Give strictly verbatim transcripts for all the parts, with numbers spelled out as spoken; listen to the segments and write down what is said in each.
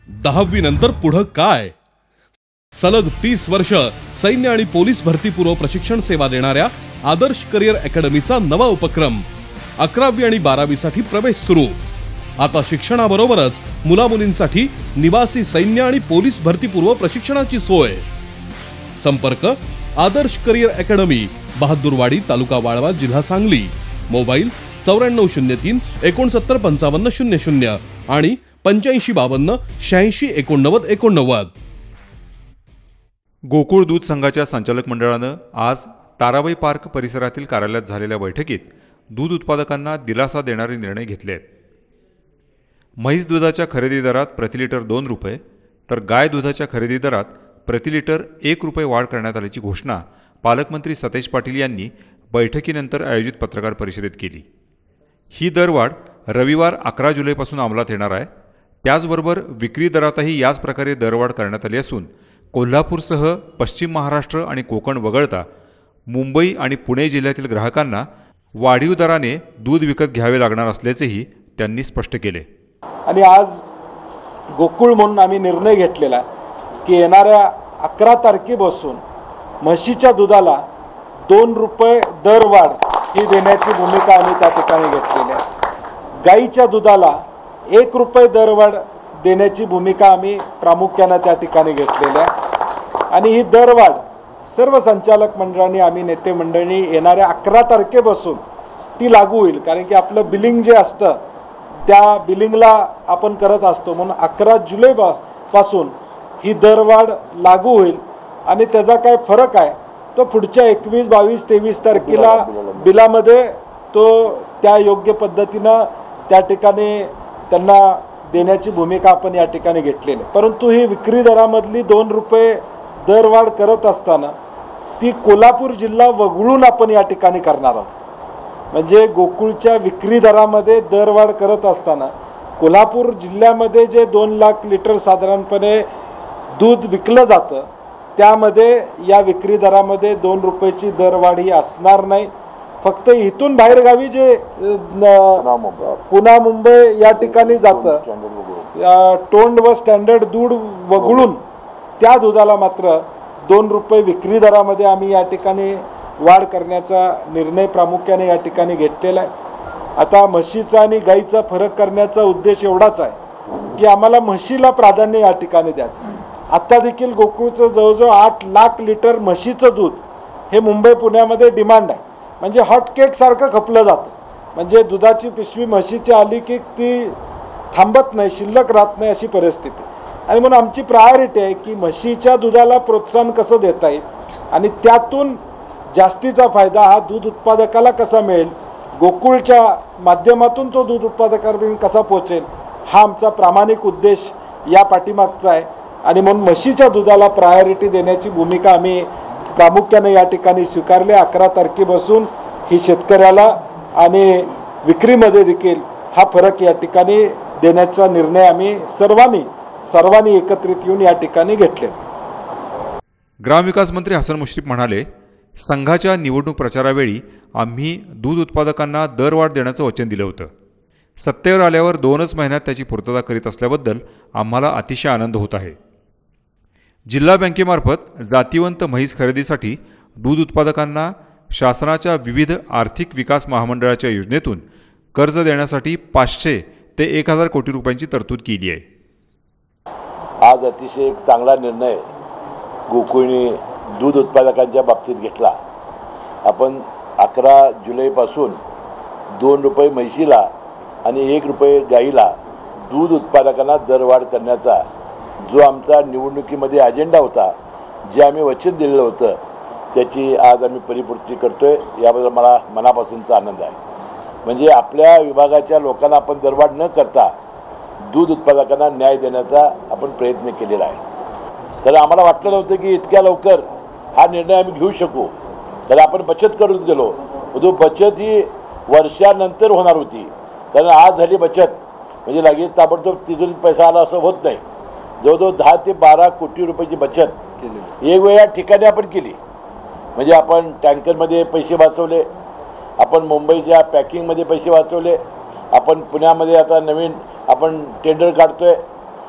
दहावी नंतर पुढं काय? सलग तीस वर्ष सैन्य आणि पोलीस भरतीपूर्व प्रशिक्षण सेवा देणाऱ्या आदर्श करिअर अकॅडमीचा नवा उपक्रम. अकरावी आणि बारावी साठी प्रवेश सुरू. आता शिक्षणाबरोबरच मुलामुलींसाठी निवासी सैन्य आणि पोलीस भरतीपूर्व प्रशिक्षणाची सोय. संपर्क आदर्श करिअर अकॅडमी, बहादूरवाडी, तालुका वाळवा, जिल्हा सांगली. मोबाईल चौऱ्याण्णव शून्य तीन एकोणसत्तर पंचावन्न शून्य शून्य आणि पंच्याऐंशी बावन्न शहाऐंशी एकोणनव्वद एकोणनव्वद. गोकुळ दूध संघाच्या संचालक मंडळानं आज ताराबाई पार्क परिसरातील कार्यालयात झालेल्या बैठकीत दूध उत्पादकांना दिलासा देणारे निर्णय घेतले आहेत. म्हैस दुधाच्या खरेदी दरात प्रति लिटर दोन रुपये तर गाय दुधाच्या खरेदी दरात प्रति लिटर एक रुपये वाढ करण्यात आल्याची घोषणा पालकमंत्री सतेज पाटील यांनी बैठकीनंतर आयोजित पत्रकार परिषदेत केली. ही दरवाढ रविवार अकरा जुलैपासून अंमलात येणार आहे. त्याचबरोबर विक्री दरातही याच प्रकारे दरवाढ करण्यात आली असून कोल्हापूरसह पश्चिम महाराष्ट्र आणि कोकण वगळता मुंबई आणि पुणे जिल्ह्यातील ग्राहकांना वाढीव दराने दूध विकत घ्यावे लागणार असल्याचेही त्यांनी स्पष्ट केले. आणि आज गोकुळ म्हणून आम्ही निर्णय घेतलेला की येणाऱ्या अकरा तारखेपासून म्हशीच्या दुधाला दोन रुपये दरवाढ ही देण्याची भूमिका आम्ही त्या ठिकाणी घेतलेली आहे. गाईच्या दुधाला एक रुपये दरवाढ देण्याची भूमिका आम्ही प्रामुख्याने त्या ठिकाणी घेतलेली आहे. आणि ही दरवाढ सर्व संचालक मंडळांनी, आम्ही नेते मंडळी येणाऱ्या अकरा तारखेपासून ती लागू होईल. कारण की आपलं बिलिंग जे असतं त्या बिलिंगला आपण करत असतो, म्हणून अकरा जुलै पासून ही दरवाढ लागू होईल. आणि त्याचा काय फरक आहे तो पुढच्या एकवीस बावीस तेवीस तारखेला बिलामध्ये तो त्या योग्य पद्धतीनं त्या ठिकाणी त्यांना देण्याची भूमिका आपण या ठिकाणी घेतलेली आहे. परंतु ही विक्री दरामधली दोन रुपये दरवाढ करत असताना ती कोल्हापूर जिल्हा वगळून आपण या ठिकाणी करणार आहोत. म्हणजे गोकुळच्या विक्री दरामध्ये दरवाढ करत असताना कोल्हापूर जिल्ह्यामध्ये जे दोन लाख लिटर साधारणपणे दूध विकलं जातं त्यामध्ये या विक्री दरामध्ये दोन रुपयाची दरवाढ ही असणार नाही. फक्त इथून बाहेरगावी जे पुणे मुंबई या ठिकाणी जातं टोंड व स्टँडर्ड दूध वगळून त्या दुधाला मात्र दोन रुपये विक्री दरामध्ये आम्ही या ठिकाणी वाढ करण्याचा निर्णय प्रामुख्याने या ठिकाणी घेतलेला आहे. आता म्हशीचा आणि गाईचा फरक करण्याचा उद्देश एवढाच आहे की आम्हाला म्हशीला प्राधान्य या ठिकाणी द्यायचं. आत्ता देखील गोकुळचं जवळजवळ आठ लाख लिटर म्हशीचं दूध हे मुंबई पुण्यामध्ये डिमांड आहे. म्हणजे हॉट केकसारखं खपलं जातं. म्हणजे दुधाची पिशवी म्हशीची आली की ती थांबत नाही, शिल्लक राहत नाही अशी परिस्थिती. आणि म्हणून आमची प्रायोरिटी आहे की म्हशीच्या दुधाला प्रोत्साहन कसं देता येईल आणि त्यातून जास्तीचा फायदा हा दूध उत्पादकाला कसा मिळेल, गोकुळच्या माध्यमातून तो दूध उत्पादकापर्यंत कसा पोहोचेल, हा आमचा प्रामाणिक उद्देश या पाठीमागचा आहे. आणि म्हणून म्हशीच्या दुधाला प्रायोरिटी देण्याची भूमिका आम्ही प्रामुख्याने या ठिकाणी स्वीकारले. अकरा तारखेपासून ही शेतकऱ्याला आणि विक्रीमध्ये देखील हा फरक या ठिकाणी देण्याचा निर्णय आम्ही सर्वांनी सर्वांनी एकत्रित येऊन या ठिकाणी घेतले. ग्रामविकास मंत्री हसन मुश्रीफ म्हणाले, संघाच्या निवडणूक प्रचारावेळी आम्ही दूध उत्पादकांना दरवाढ देण्याचं वचन दिलं होतं. सत्तेवर आल्यावर दोनच महिन्यात त्याची पूर्तता करीत असल्याबद्दल आम्हाला अतिशय आनंद होत आहे. जिल्हा बँकेमार्फत जातिवंत म्हैस खरेदीसाठी दूध उत्पादकांना शासनाच्या विविध आर्थिक विकास महामंडळाच्या योजनेतून कर्ज देण्यासाठी पाचशे ते एक हजार कोटी रुपयांची तरतूद केली आहे. आज अतिशय एक चांगला निर्णय गोकुळने दूध उत्पादकांच्या बाबतीत घेतला. आपण अकरा जुलैपासून दोन रुपये म्हैशीला आणि एक रुपये गाईला दूध उत्पादकांना दरवाढ करण्याचा जो आमचा निवडणुकीमध्ये अजेंडा होता, जे आम्ही वचन दिलेलं होतं, त्याची आज आम्ही परिपूर्ती करतो आहे. याबद्दल मला मनापासूनचा आनंद आहे. म्हणजे आपल्या विभागाच्या लोकांना आपण दरवाढ न करता दूध उत्पादकांना न्याय देण्याचा आपण प्रयत्न केलेला आहे. तर आम्हाला वाटलं नव्हतं की इतक्या लवकर हा निर्णय आम्ही घेऊ शकू. तर आपण बचत करत गेलो. तो बचत ही वर्षानंतर होणार होती. कारण आज झाली बचत म्हणजे लगेच ताबडतोब तिजोरीत पैसा आला असं होत नाही. जवळजवळ दहा ते बारा कोटी रुपयाची बचत वेगवेगळ्या ठिकाणी आपण केली. म्हणजे आपण टँकरमध्ये पैसे वाचवले, आपण मुंबईच्या पॅकिंगमध्ये पैसे वाचवले, आपण पुण्यामध्ये आता नवीन आपण टेंडर काढतोय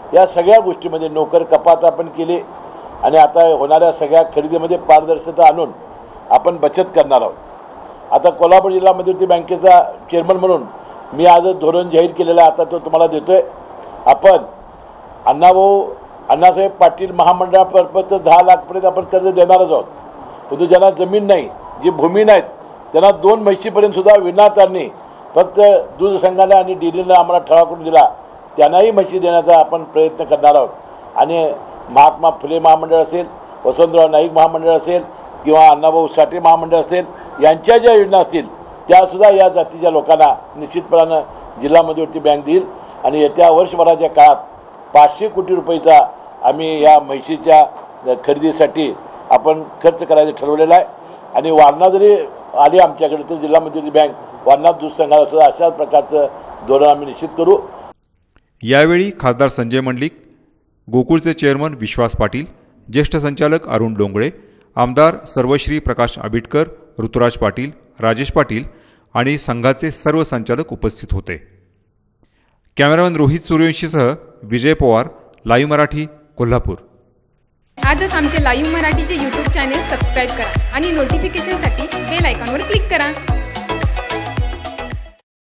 या सगळ्या गोष्टीमध्ये नोकर कपात आपण केली आणि आता होणाऱ्या सगळ्या खरेदीमध्ये पारदर्शकता आणून आपण बचत करणार आहोत। आता कोल्हापूर जिल्हा मध्यवर्ती बँकेचा चेअरमन म्हणून मी आज धोरण जाहीर केलेलं आहे, आता तो तुम्हाला देतोय। आपण अण्णाभाऊ अण्णासाहेब पाटील महामंडळापर्यंत दहा लाखपर्यंत आपण कर्ज देणारच आहोत, परंतु ज्यांना जमीन नाही, जी भूमी नाहीत, त्यांना दोन म्हशीपर्यंत सुद्धा विनातारणी फक्त दूध संघाने आणि डेअरीनं आम्हाला ठराव करून दिला, त्यांनाही म्हशी देण्याचा आपण प्रयत्न करणार आहोत। आणि महात्मा फुले महामंडळ असेल, वसंतराव नाईक महामंडळ असेल किंवा अण्णाभाऊ साठे महामंडळ असेल, यांच्या ज्या योजना असतील त्यासुद्धा या जातीच्या लोकांना निश्चितपणानं जिल्हा मध्यवर्ती बँक देईल। आणि येत्या वर्षभराच्या काळात पाचशे कोटी रुपयेचा आम्ही या म्हशीच्या खरेदीसाठी आपण खर्च करायचं ठरवलेलं आहे। आणि वारणा जरी आली आमच्याकडे तर जिल्हा मध्यवर्ती बँक वारणा दूध संघाला सुद्धा अशाच प्रकारचं धोरण आम्ही निश्चित करू। यावेळी खासदार संजय मंडलिक, गोकुळचे चेअरमन विश्वास पाटील, ज्येष्ठ संचालक अरुण डोंगळे, आमदार सर्वश्री प्रकाश आबिटकर, ऋतुराज पाटील, राजेश पाटील आणि संघाचे सर्व संचालक उपस्थित होते। कॅमेरामॅन रोहित सूर्यवंशीसह विजय पवार, लाईव्ह मराठी, कोल्हापूर। आजच आमचे लाईव्ह मराठीचे यूट्यूब चॅनेल सबस्क्राईब करा आणि नोटिफिकेशनसाठी बेल आयकॉनवर क्लिक करा।